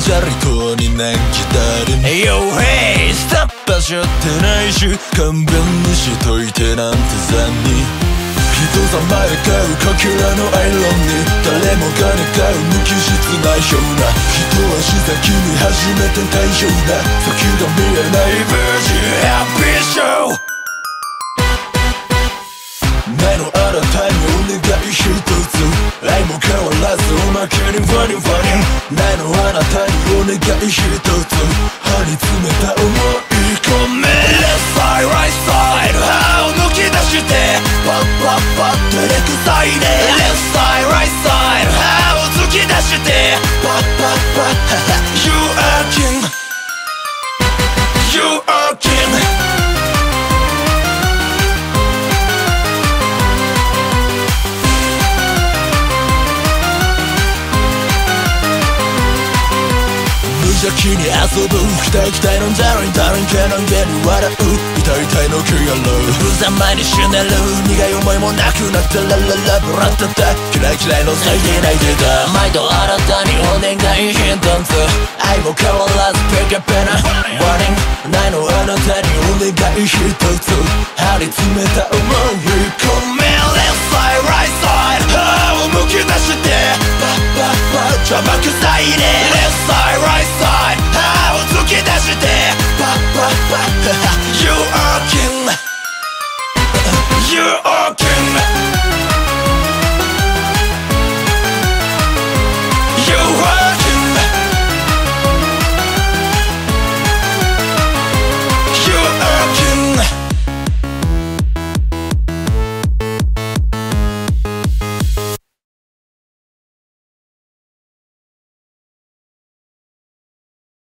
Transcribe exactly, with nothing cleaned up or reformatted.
チャリ党に難儀だる Yo hey スタッパしょってないし勘弁にしといてなんて残に人様へ買うかけらのアイロンに誰もが願う無機質なような一足先に初めて大丈夫な先が見えない無事ハッピーショー前のあなたにお願い一つ愛も変わらずおまけにファニファニ前のあなたにお願い一つ歯に詰めた思い込め Left side right side 歯を抜き出してパッパッパッ照れくさいね Left side right side 歯を突き出してパッパッパッ You are king You are king無邪気に遊ぶ期待期待のダリンダリン系の家に笑う痛い痛いの気がろう無様前に死ねる苦い思いもなくなったラララブラッタタキラキラの咲いてないデータ毎度あなたにお願いヒントンツ愛も変わらずペケペナワーニングないのあなたにお願い一つ張り詰めた思い込め Left side right side 歯をむき出してパッパッパッ邪魔くさいね Left side right side歯を突き出してパッパッパッ You are king You are king